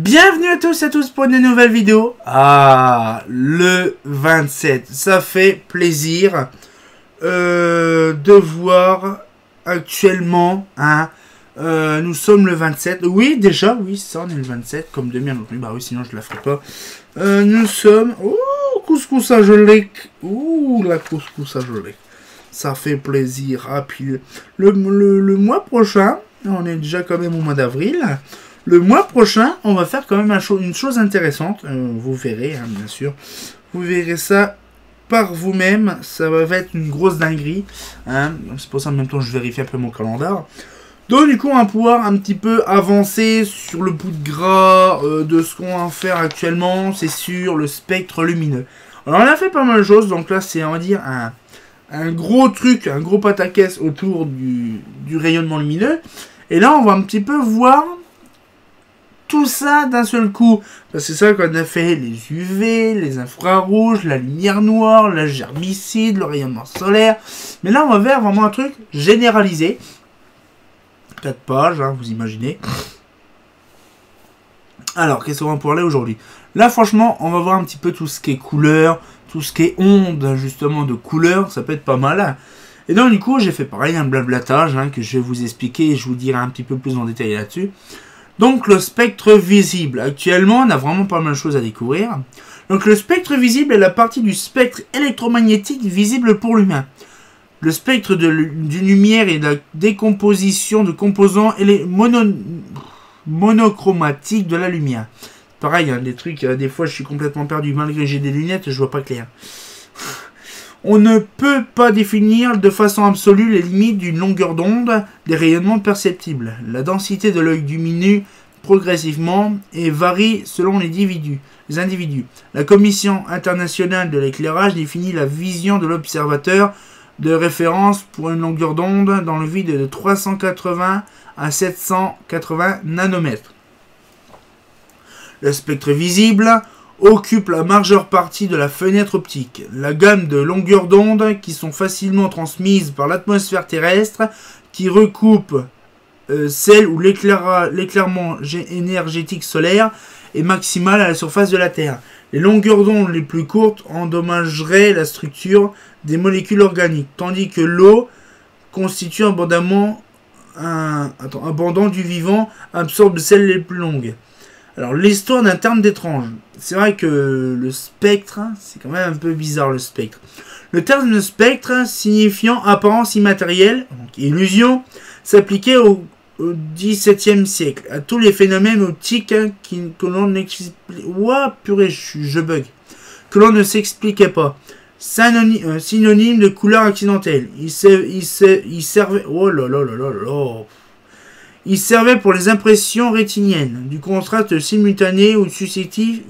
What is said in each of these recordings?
Bienvenue à tous pour une nouvelle vidéo. Ah, le 27, ça fait plaisir de voir actuellement, hein, nous sommes le 27, oui déjà, oui ça on est le 27, comme demi non plus, bah oui sinon je la ferai pas. Nous sommes, oh couscous à gelée, ouh la couscous à gelée, ça fait plaisir. Ah puis le mois prochain, on est déjà quand même au mois d'avril. Le mois prochain, on va faire quand même une chose intéressante. Vous verrez, hein, bien sûr. Vous verrez ça par vous-même. Ça va être une grosse dinguerie. Hein. C'est pour ça en même temps je vérifie un peu mon calendrier. Donc du coup, on va pouvoir un petit peu avancer sur le bout de gras de ce qu'on va faire actuellement. C'est sur le spectre lumineux. Alors on a fait pas mal de choses. Donc là, c'est on va dire un gros truc, un gros pataquès autour du rayonnement lumineux. Et là, on va un petit peu voir tout ça d'un seul coup. Parce que c'est ça qu'on a fait, les UV, les infrarouges, la lumière noire, la germicide, le rayonnement solaire. Mais là, on va faire vraiment un truc généralisé. 4 pages, hein, vous imaginez. Alors, qu'est-ce qu'on va pouvoir aller aujourd'hui? Là, franchement, on va voir un petit peu tout ce qui est couleur, tout ce qui est onde, justement, de couleur. Ça peut être pas mal. Et donc, du coup, j'ai fait pareil, un blablatage, hein, que je vais vous expliquer et je vous dirai un petit peu plus en détail là-dessus. Donc le spectre visible, actuellement on a vraiment pas mal de choses à découvrir. Donc le spectre visible est la partie du spectre électromagnétique visible pour l'humain. Le spectre d'une lumière et de la décomposition de composants monochromatiques de la lumière. Pareil, hein, des trucs, des fois je suis complètement perdu, malgré que j'ai des lunettes, je vois pas clair. On ne peut pas définir de façon absolue les limites d'une longueur d'onde des rayonnements perceptibles. La densité de l'œil diminue progressivement et varie selon les individus. La Commission internationale de l'éclairage définit la vision de l'observateur de référence pour une longueur d'onde dans le vide de 380 à 780 nanomètres. Le spectre visible occupe la majeure partie de la fenêtre optique. La gamme de longueurs d'onde qui sont facilement transmises par l'atmosphère terrestre, qui recoupe celle où l'éclairement énergétique solaire est maximal à la surface de la Terre. Les longueurs d'onde les plus courtes endommageraient la structure des molécules organiques, tandis que l'eau constitue abondant du vivant absorbe celles les plus longues. Alors, l'histoire d'un terme d'étrange. C'est vrai que le spectre, c'est quand même un peu bizarre le spectre. Le terme de spectre, signifiant apparence immatérielle, donc illusion, s'appliquait au XVIIe siècle à tous les phénomènes optiques que l'on n'expliquait. Ouah, purée, je bug. Que l'on ne s'expliquait pas. Synonyme de couleur accidentelle. Il servait. Oh là là là là là. Il servait pour les impressions rétiniennes, du contraste simultané ou successif.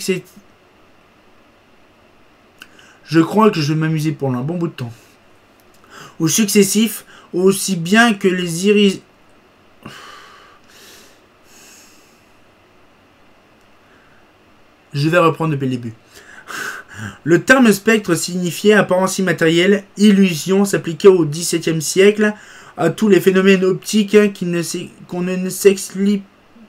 Je crois que je vais m'amuser pendant un bon bout de temps. Ou successif, aussi bien que les iris. Je vais reprendre depuis le début. Le terme spectre signifiait apparence immatérielle, illusion, s'appliquait au XVIIe siècle à tous les phénomènes optiques qu'on ne s'explique.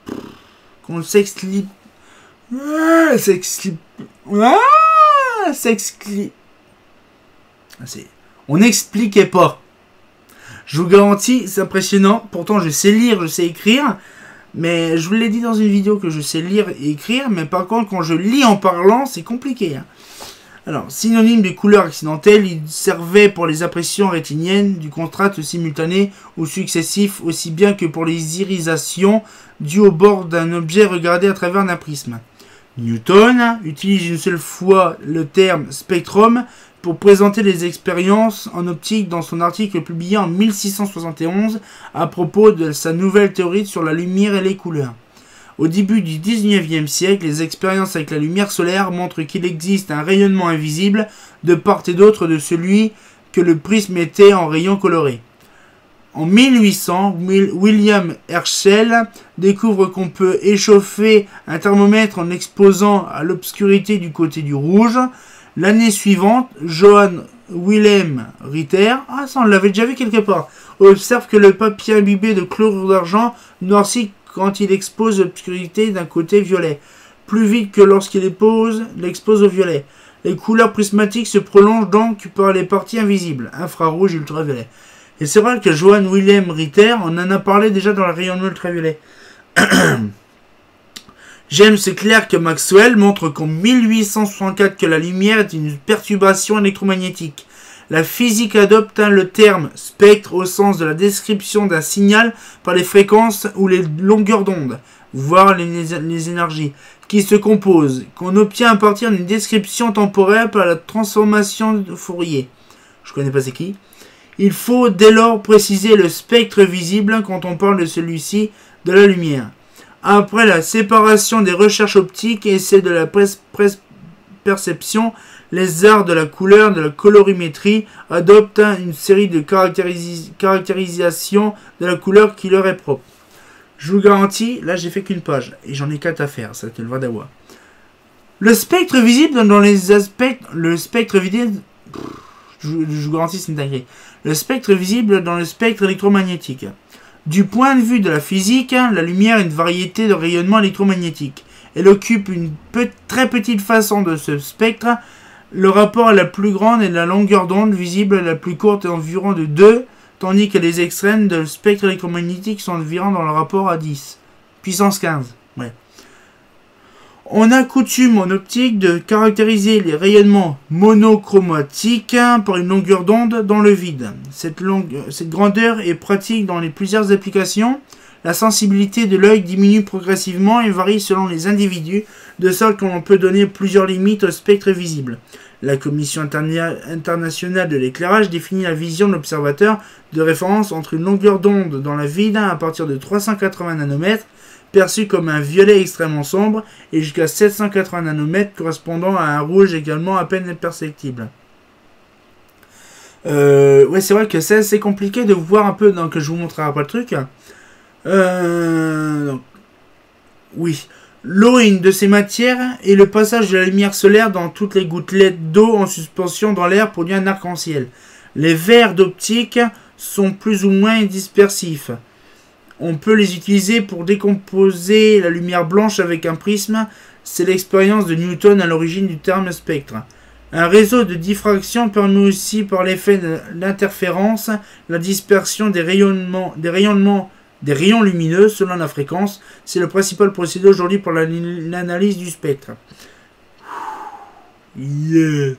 On n'expliquait pas. Je vous garantis, c'est impressionnant. Pourtant, je sais lire, je sais écrire. Mais je vous l'ai dit dans une vidéo que je sais lire et écrire. Mais par contre, quand je lis en parlant, c'est compliqué. Hein. Alors, synonyme de couleur accidentelle, il servait pour les impressions rétiniennes du contraste simultané ou successif, aussi bien que pour les irisations dues au bord d'un objet regardé à travers un prisme. Newton utilise une seule fois le terme spectrum pour présenter les expériences en optique dans son article publié en 1671 à propos de sa nouvelle théorie sur la lumière et les couleurs. Au début du 19e siècle, les expériences avec la lumière solaire montrent qu'il existe un rayonnement invisible de part et d'autre de celui que le prisme était en rayons colorés. En 1800, William Herschel découvre qu'on peut échauffer un thermomètre en exposant à l'obscurité du côté du rouge. L'année suivante, Johann Wilhelm Ritter, ça on l'avait déjà vu quelque part, observe que le papier imbibé de chlorure d'argent noircit quand il expose l'obscurité d'un côté violet, plus vite que lorsqu'il l'expose au violet. Les couleurs prismatiques se prolongent donc par les parties invisibles, infrarouge et ultraviolet. Et c'est vrai que Johann Wilhelm Ritter, on en a parlé déjà dans le rayonnement ultraviolet. James Clerk Maxwell montre qu'en 1864 que la lumière est une perturbation électromagnétique. La physique adopte le terme spectre au sens de la description d'un signal par les fréquences ou les longueurs d'onde, voire les énergies, qui se composent, qu'on obtient à partir d'une description temporelle par la transformation de Fourier. Je connais pas c'est qui. Il faut dès lors préciser le spectre visible quand on parle de celui-ci de la lumière. Après la séparation des recherches optiques et celle de la perception, les arts de la couleur, de la colorimétrie adoptent une série de caractérisations de la couleur qui leur est propre. Je vous garantis, là j'ai fait qu'une page et j'en ai 4 à faire, ça te le va d'avoir. Le spectre visible dans les aspects, le spectre visible, je vous garantis c'est une dinguerie. Le spectre visible dans le spectre électromagnétique. Du point de vue de la physique, la lumière est une variété de rayonnements électromagnétiques. Elle occupe une très petite façon de ce spectre. Le rapport à la plus grande est la longueur d'onde visible, la plus courte est environ de 2, tandis que les extrêmes de spectre électromagnétique sont environ dans le rapport à 10. Puissance 15. Ouais. On a coutume en optique de caractériser les rayonnements monochromatiques par une longueur d'onde dans le vide. Cette grandeur est pratique dans plusieurs applications. La sensibilité de l'œil diminue progressivement et varie selon les individus, de sorte qu'on peut donner plusieurs limites au spectre visible. La Commission internationale de l'éclairage définit la vision de l'observateur de référence entre une longueur d'onde dans la vide à partir de 380 nanomètres, perçu comme un violet extrêmement sombre, et jusqu'à 780 nanomètres correspondant à un rouge également à peine imperceptible. Ouais, c'est vrai que c'est assez compliqué de voir un peu, donc je vous montrerai après le truc. Donc, oui. L'eau est une de ces matières, et le passage de la lumière solaire dans toutes les gouttelettes d'eau en suspension dans l'air produit un arc-en-ciel. Les verres d'optique sont plus ou moins dispersifs. On peut les utiliser pour décomposer la lumière blanche avec un prisme. C'est l'expérience de Newton à l'origine du terme spectre. Un réseau de diffraction permet aussi par l'effet de l'interférence la dispersion des rayons lumineux selon la fréquence. C'est le principal procédé aujourd'hui pour l'analyse du spectre. Yeah.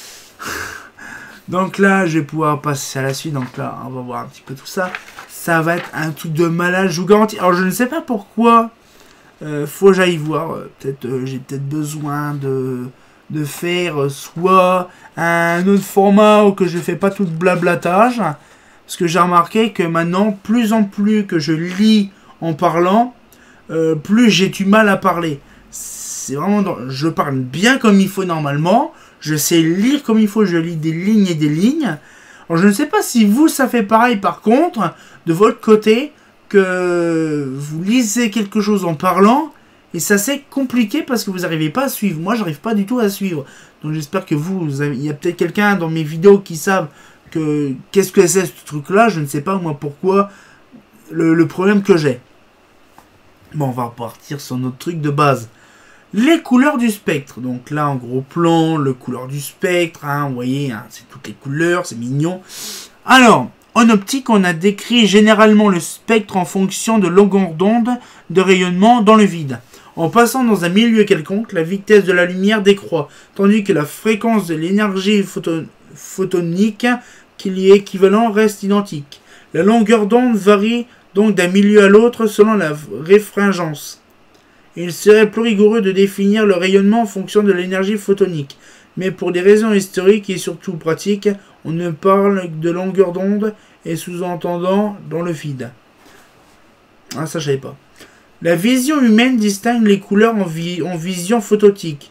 Donc là, je vais pouvoir passer à la suite. Donc là, on va voir un petit peu tout ça. Ça va être un truc de malade, je vous garantis. Alors, je ne sais pas pourquoi. Faut que j'aille voir. J'ai peut-être besoin de faire soit un autre format ou que je ne fais pas tout le blablatage. Parce que j'ai remarqué que maintenant, plus en plus que je lis en parlant, plus j'ai du mal à parler. C'est vraiment... Je parle bien comme il faut normalement. Je sais lire comme il faut. Je lis des lignes et des lignes. Alors, je ne sais pas si vous, ça fait pareil par contre, de votre côté, que vous lisez quelque chose en parlant, et ça c'est compliqué parce que vous n'arrivez pas à suivre. Moi, j'arrive pas du tout à suivre. Donc, j'espère que il y a peut-être quelqu'un dans mes vidéos qui savent qu'est-ce que c'est ce truc-là. Je ne sais pas, moi, pourquoi, le problème que j'ai. Bon, on va repartir sur notre truc de base. Les couleurs du spectre. Donc là, en gros plan, le couleur du spectre. Hein, vous voyez, hein, c'est toutes les couleurs, c'est mignon. Alors, en optique, on a décrit généralement le spectre en fonction de longueur d'onde de rayonnement dans le vide. En passant dans un milieu quelconque, la vitesse de la lumière décroît, tandis que la fréquence de l'énergie photonique qui lui est équivalent reste identique. La longueur d'onde varie donc d'un milieu à l'autre selon la réfringence. Il serait plus rigoureux de définir le rayonnement en fonction de l'énergie photonique. Mais pour des raisons historiques et surtout pratiques, on ne parle de longueur d'onde et sous-entendant dans le vide. Ah, ça je savais pas. La vision humaine distingue les couleurs en vision photopique.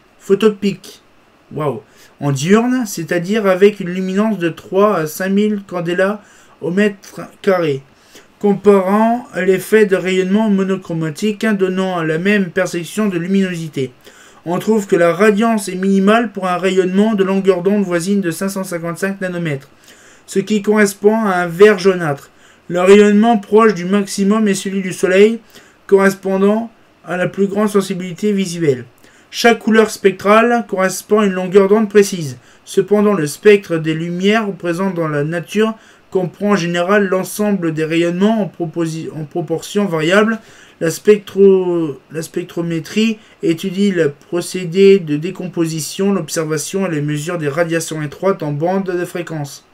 Waouh. En diurne, c'est-à-dire avec une luminance de 3 à 5000 candela au mètre carré. Comparant l'effet de rayonnement monochromatique donnant la même perception de luminosité. On trouve que la radiance est minimale pour un rayonnement de longueur d'onde voisine de 555 nanomètres, ce qui correspond à un vert jaunâtre. Le rayonnement proche du maximum est celui du Soleil, correspondant à la plus grande sensibilité visuelle. Chaque couleur spectrale correspond à une longueur d'onde précise. Cependant, le spectre des lumières présentes dans la nature comprend en général l'ensemble des rayonnements en proportion variable. La spectrométrie étudie le procédé de décomposition, l'observation et les mesures des radiations étroites en bande de fréquence.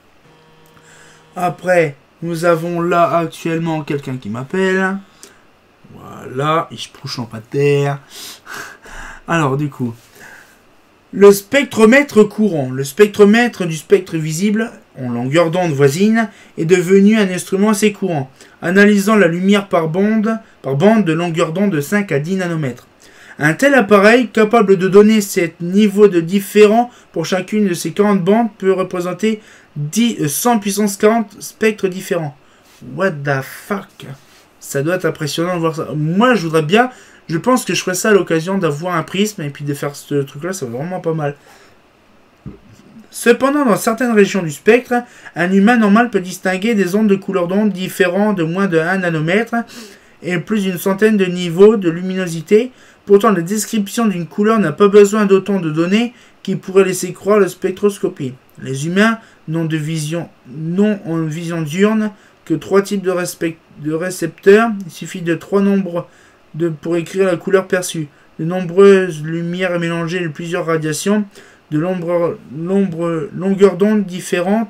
Après, nous avons là actuellement quelqu'un qui m'appelle. Voilà, ich touche en terre. Alors du coup, le spectromètre courant, le spectromètre du spectre visible en longueur d'onde voisine, est devenu un instrument assez courant, analysant la lumière par bande de longueur d'onde de 5 à 10 nanomètres. Un tel appareil, capable de donner ce niveau de différent pour chacune de ces 40 bandes, peut représenter 100 puissance 40 spectres différents. What the fuck? Ça doit être impressionnant de voir ça. Moi, je pense que je ferais ça à l'occasion d'avoir un prisme et puis de faire ce truc-là, c'est vraiment pas mal. Cependant, dans certaines régions du spectre, un humain normal peut distinguer des ondes de couleur d'onde différents de moins de 1 nanomètre et plus d'une centaine de niveaux de luminosité. Pourtant, la description d'une couleur n'a pas besoin d'autant de données qui pourraient laisser croire la spectroscopie. Les humains n'ont en vision diurne que 3 types de récepteurs. Il suffit de 3 nombres pour écrire la couleur perçue. De nombreuses lumières mélangées de plusieurs radiations, de longueurs d'onde différentes,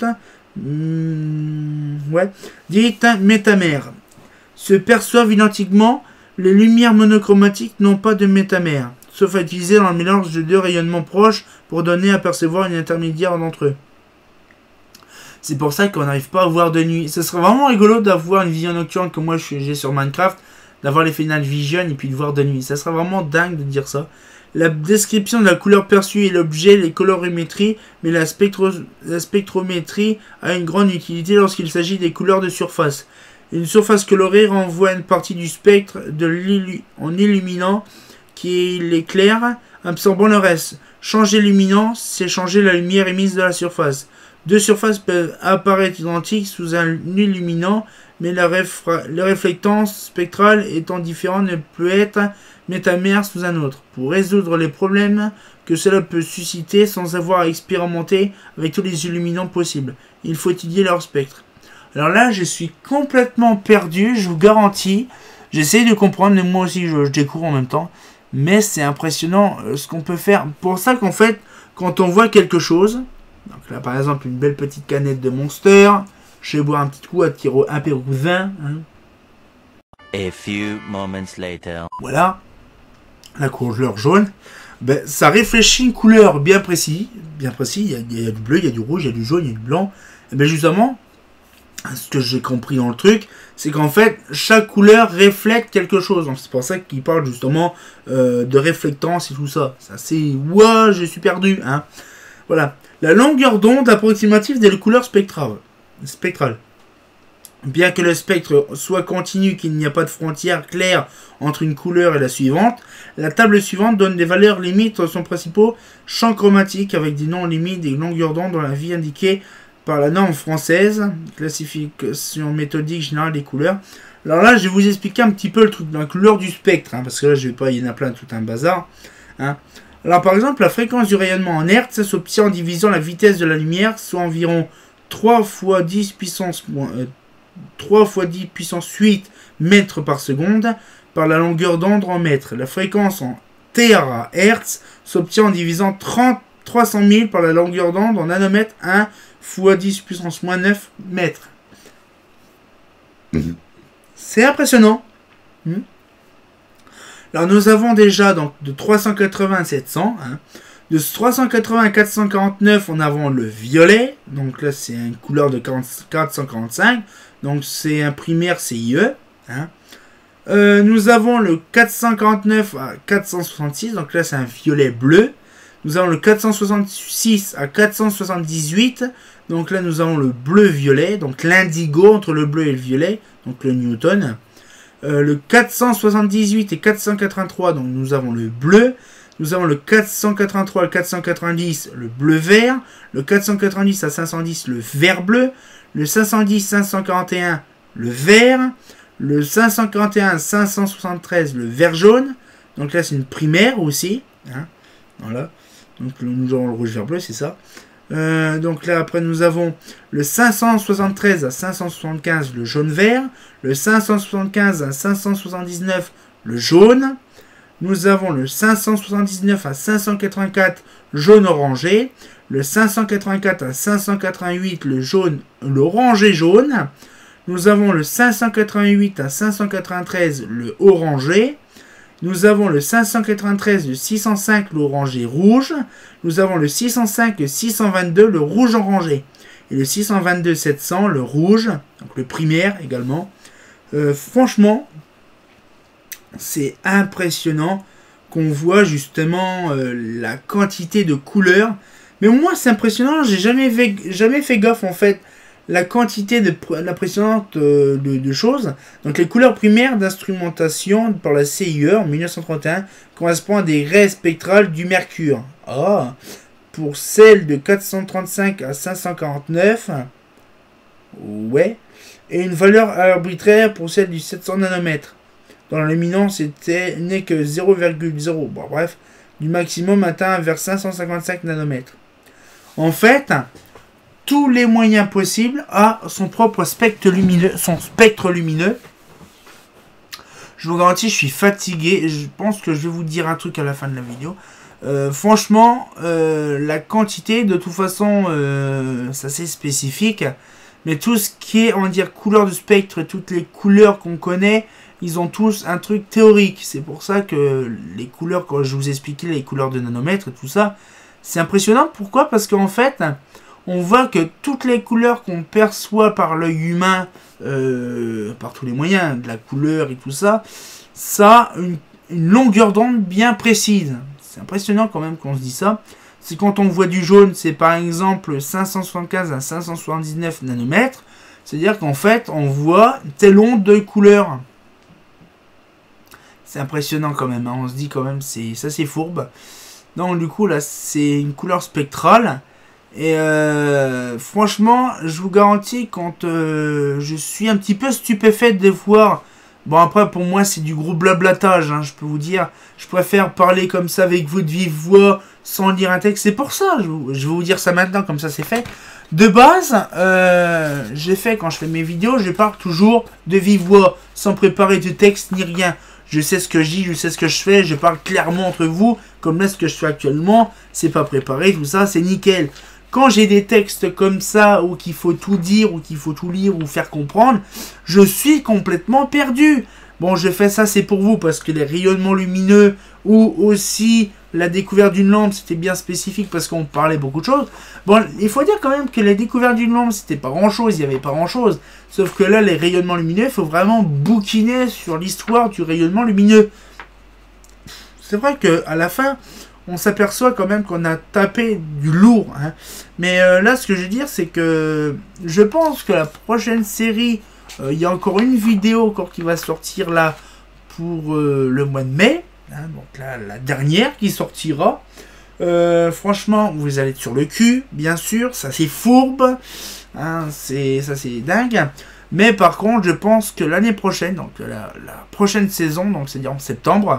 dites métamères, se perçoivent identiquement. Les lumières monochromatiques n'ont pas de métamère, sauf à utiliser dans le mélange de 2 rayonnements proches pour donner à percevoir une intermédiaire d'entre eux. C'est pour ça qu'on n'arrive pas à voir de nuit. Ce serait vraiment rigolo d'avoir une vision nocturne comme moi j'ai sur Minecraft, d'avoir les Final Vision et puis de voir de nuit. Ça serait vraiment dingue de dire ça. La description de la couleur perçue est l'objet, les colorimétries, mais la spectrométrie a une grande utilité lorsqu'il s'agit des couleurs de surface. Une surface colorée renvoie une partie du spectre en illuminant qui l'éclaire, absorbant le reste. Changer l'illuminant, c'est changer la lumière émise de la surface. 2 surfaces peuvent apparaître identiques sous un illuminant, mais la réflectance spectrale étant différente ne peut être métamère sous un autre. Pour résoudre les problèmes que cela peut susciter sans avoir à expérimenter avec tous les illuminants possibles, il faut étudier leur spectre. Alors là, je suis complètement perdu, je vous garantis. J'essaie de comprendre, mais moi aussi je découvre en même temps. Mais c'est impressionnant ce qu'on peut faire. Pour ça qu'en fait, quand on voit quelque chose, donc là par exemple une belle petite canette de Monster, je vais boire un petit coup à un pérouvin. A few moments later. Voilà, la couleur jaune. Ben, ça réfléchit une couleur bien précise. Il y a du bleu, il y a du rouge, il y a du jaune, il y a du blanc. Et bien justement, ce que j'ai compris dans le truc, c'est qu'en fait, chaque couleur reflète quelque chose. Donc c'est pour ça qu'il parle justement de réflectance et tout ça. Ça c'est... Ouah, je suis perdu. Hein. Voilà. La longueur d'onde approximative des couleurs spectrales. Bien que le spectre soit continu, qu'il n'y a pas de frontière claire entre une couleur et la suivante, la table suivante donne des valeurs limites aux principaux champs chromatiques avec des noms limites des longueurs d'onde dans la vie indiquée par la norme française, classification méthodique générale des couleurs. Alors là, je vais vous expliquer un petit peu le truc de la couleur du spectre, hein, parce que là, je vais pas, il y en a plein, tout un bazar. Hein. Alors par exemple, la fréquence du rayonnement en hertz s'obtient en divisant la vitesse de la lumière, soit environ 3 fois 10 puissance 8 mètres par seconde, par la longueur d'onde en mètres. La fréquence en terahertz s'obtient en divisant 300 000 par la longueur d'onde en nanomètres, 1 fois 10 puissance moins 9 mètres. C'est impressionnant. Alors nous avons déjà donc de 380 à 700. Hein. De 380 à 449, on a le violet. Donc là, c'est une couleur de 445. Donc c'est un primaire CIE. Hein. Nous avons le 449 à 466. Donc là, c'est un violet bleu. Nous avons le 466 à 478. Donc là, nous avons le bleu-violet. Donc l'indigo entre le bleu et le violet. Donc le Newton. Le 478 et 483. Donc nous avons le bleu. Nous avons le 483 à 490, le bleu-vert. Le 490 à 510, le vert-bleu. Le 510-541, le vert. Le 541 573, le vert jaune. Donc là, c'est une primaire aussi. Hein, voilà. Donc nous avons le rouge vert bleu, c'est ça. Donc là, après, nous avons le 573 à 575, le jaune vert. Le 575 à 579, le jaune. Nous avons le 579 à 584, jaune orangé. Le 584 à 588, le jaune, l'orangé jaune. Nous avons le 588 à 593, le orangé. Nous avons le 593, le 605, l'orangé rouge. Nous avons le 605, le 622, le rouge orangé. Et le 622 700, le rouge, donc le primaire également. Franchement, c'est impressionnant qu'on voit justement la quantité de couleurs. Mais moi, c'est impressionnant, j'ai jamais fait gaffe en fait. La quantité impressionnante de choses. Donc les couleurs primaires d'instrumentation par la CIE en 1931 correspondent à des raies spectrales du mercure. Ah, pour celles de 435 à 549, ouais, et une valeur arbitraire pour celle du 700 nanomètres. Dans la luminance, c'était n'est que 0,0. Bon, bref, du maximum atteint vers 555 nanomètres. En fait, tous les moyens possibles à son propre spectre lumineux, Je vous garantis, je suis fatigué. Je pense que je vais vous dire un truc à la fin de la vidéo. Franchement, la quantité, de toute façon, c'est assez spécifique. Mais tout ce qui est, on va dire, couleur de spectre, toutes les couleurs qu'on connaît, ils ont tous un truc théorique. C'est pour ça que les couleurs, quand je vous expliquais les couleurs de nanomètres et tout ça, c'est impressionnant. Pourquoi? Parce qu'en fait, on voit que toutes les couleurs qu'on perçoit par l'œil humain, par tous les moyens, de la couleur et tout ça, ça a une longueur d'onde bien précise. C'est impressionnant quand même qu'on se dit ça. C'est quand on voit du jaune, c'est par exemple 575 à 579 nanomètres. C'est-à-dire qu'en fait, on voit telle onde de couleur. C'est impressionnant quand même. Hein. On se dit quand même, ça c'est fourbe. Donc du coup, là, c'est une couleur spectrale. Et franchement, je vous garantis, quand je suis un petit peu stupéfait de voir... Bon, après, pour moi, c'est du gros blablatage, hein, je peux vous dire. Je préfère parler comme ça avec vous de vive voix, sans lire un texte. C'est pour ça, je vais vous dire ça maintenant, comme ça c'est fait. De base, j'ai fait, quand je fais mes vidéos, je parle toujours de vive voix, sans préparer de texte ni rien. Je sais ce que je dis, je sais ce que je fais, je parle clairement entre vous, comme là ce que je fais actuellement, c'est pas préparé, tout ça, c'est nickel. Quand j'ai des textes comme ça, où qu'il faut tout dire, ou qu'il faut tout lire, ou faire comprendre, je suis complètement perdu. Bon, je fais ça, c'est pour vous, parce que les rayonnements lumineux, ou aussi la découverte d'une lampe, c'était bien spécifique, parce qu'on parlait beaucoup de choses. Bon, il faut dire quand même que la découverte d'une lampe, c'était pas grand-chose, il n'y avait pas grand-chose. Sauf que là, les rayonnements lumineux, il faut vraiment bouquiner sur l'histoire du rayonnement lumineux. C'est vrai qu'à la fin... on s'aperçoit quand même qu'on a tapé du lourd. Hein. Mais là, ce que je veux dire, c'est que je pense que la prochaine série, il y a encore une vidéo encore qui va sortir là pour le mois de mai. Hein, donc là, la dernière qui sortira. Franchement, vous allez être sur le cul, bien sûr. Ça, c'est fourbe. Hein, ça, c'est dingue. Mais par contre, je pense que l'année prochaine, donc la prochaine saison, donc c'est-à-dire en septembre,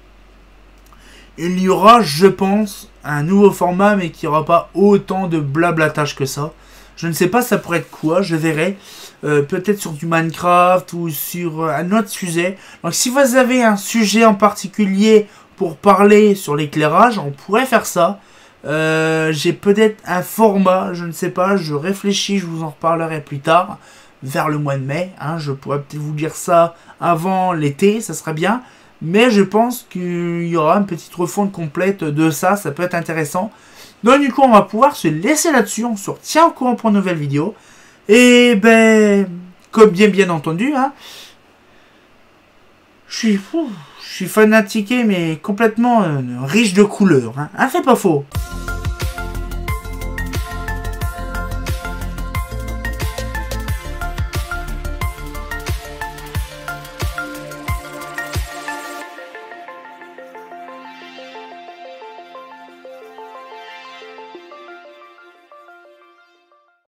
il y aura, je pense, un nouveau format, mais qui n'aura pas autant de blablatage que ça. Je ne sais pas, ça pourrait être quoi, je verrai. Peut-être sur du Minecraft ou sur un autre sujet. Donc si vous avez un sujet en particulier pour parler sur l'éclairage, on pourrait faire ça. J'ai peut-être un format, je ne sais pas, je réfléchis, je vous en reparlerai plus tard, vers le mois de mai. Hein, je pourrais peut-être vous dire ça avant l'été, ça serait bien. Mais je pense qu'il y aura une petite refonte complète de ça. Ça peut être intéressant. Donc du coup, on va pouvoir se laisser là-dessus. On se retient au courant pour une nouvelle vidéo. Et ben, comme bien entendu, hein, je suis fanatiqué, mais complètement riche de couleurs. Hein, c'est pas faux.